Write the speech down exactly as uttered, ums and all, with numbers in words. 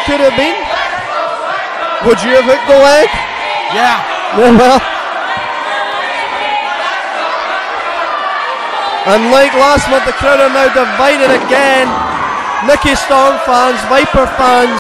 could have been. Would you have hooked the leg? Yeah. Yeah, well. And like last month, the crowd are now divided again. Nikki Storm fans, Viper fans.